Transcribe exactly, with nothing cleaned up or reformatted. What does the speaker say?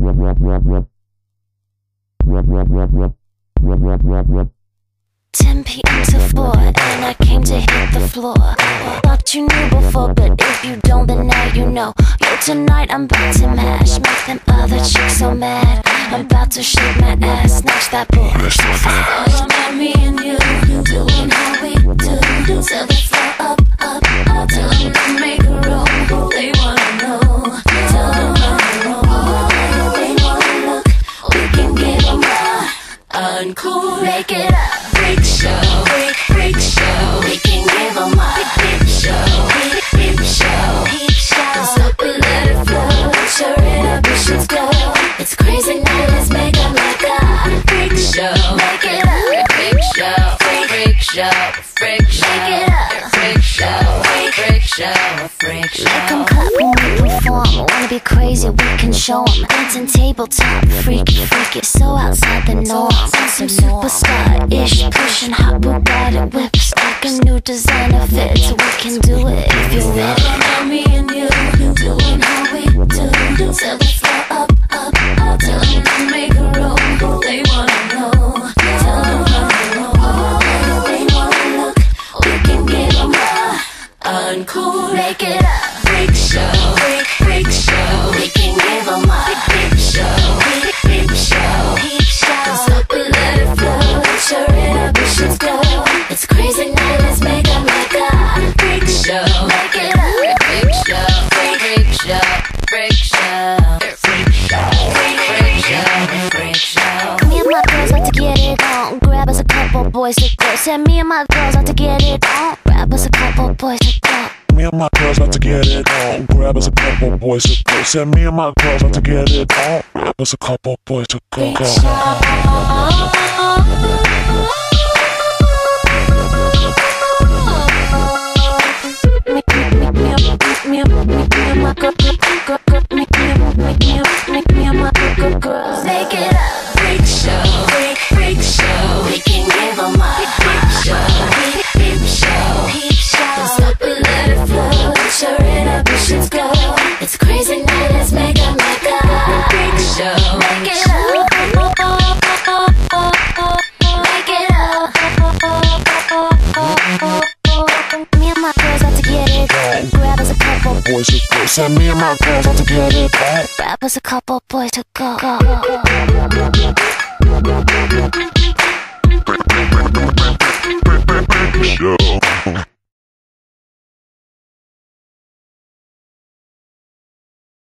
ten p m to four, and I came to hit the floor. Thought you knew before, but if you don't, then now you know. Yo, tonight I'm about to mash, make them other chicks so mad. I'm about to shake my ass, snatch that bull so fast. All about me and you, doing how we do. Till the floor up, up, up. Tell them to make a roll, they wanna know. Tell them how to roll, they wanna look. We can give them a uncool, make it up. Freak show, freak, freak show. We can give them a peep show, peep, peep show, peep show. Don't stop it, let it flow. Let your inhibitions go. It's crazy now, let's make them like a freak show. Make it up, freak show, freak, freak show, freak show. Make it up, freak show, freak, freak show, freak show. Make them clap when we perform. Wanna be crazy, we can show them. Dancing tabletop, freaky, freaky, so outside the norm. Some superstar-ish, pushing hot Bugatti whips, like a new designer fits. We can do it if you're ready. Now me and you, doing how we do. Till the floor up, up, up. Tell them to make a roll, they wanna know. Tell them how to roll, they wanna look. We can give them a uncool, make it up. Freak show, freak, freak show. We can give them a peep show, peep, peep show, peep show. Don't stop it, let it flow. Let your inhibitions go. It's crazy now, let's make them like a freak show. Make it up, freak show, freak, freak show, freak show, freak show, freak, freak show, freak show. Me and my girls like to get it on. Grab us a couple boys to go. Said me and my girls like to get it on. Grab us a couple boys to go. Me and my girls like to get it on. Grab us a couple boys to go. Said me and my girls like to get it on. Grab us a couple boys to go. Go. Make it up, freak show, freak, freak show. We can give them a peep show, peep, peep show, peep show. Don't stop it, let it flow. Let your inhibitions go. It's crazy now, let's make them like a freak show. Make it up, make it up. Me and my girls like to get it on. Grab us a couple boys to go. Said me and my girls like to get it on. Grab us a couple boys to go. Show.